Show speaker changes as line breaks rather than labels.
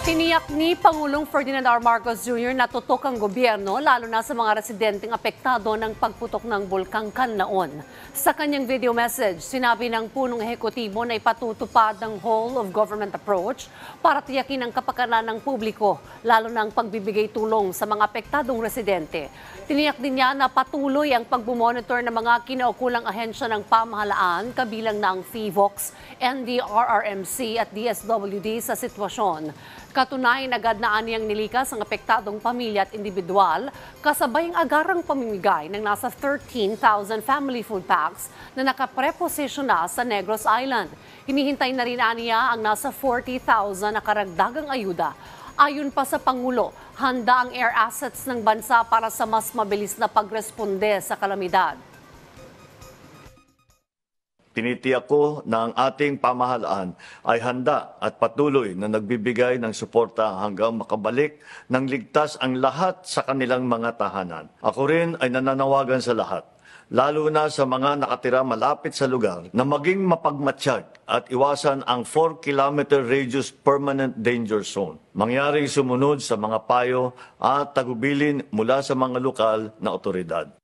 Tiniyak ni Pangulong Ferdinand R. Marcos Jr. na tutok ang gobyerno lalo na sa mga residenteng apektado ng pagputok ng bulkang Kanlaon. Sa kanyang video message, sinabi ng punong ehekutibo na ipatutupad ng whole of government approach para tiyakin ang kapakanan ng publiko, lalo na ang pagbibigay tulong sa mga apektadong residente. Tiniyak din niya na patuloy ang pagbumonitor ng mga kinaukulang ahensya ng pamahalaan, kabilang na ang PHIVOLCS, NDRRMC at DSWD sa sitwasyon. Katunayan agad na aniyang nilikas ang apektadong pamilya at individual, kasabay ang agarang pamimigay ng nasa 13,000 family food packs na nakapreposisyon na sa Negros Island. Hinihintay na rin aniya ang nasa 40,000 na karagdagang ayuda. Ayon pa sa Pangulo, handa ang air assets ng bansa para sa mas mabilis na pagresponde sa kalamidad.
Tinitiyak ko na ang ating pamahalaan ay handa at patuloy na nagbibigay ng suporta hanggang makabalik ng ligtas ang lahat sa kanilang mga tahanan. Ako rin ay nananawagan sa lahat, lalo na sa mga nakatira malapit sa lugar, na maging mapagmatsyag at iwasan ang 4-kilometer radius permanent danger zone. Mangyaring sumunod sa mga payo at tagubilin mula sa mga lokal na otoridad.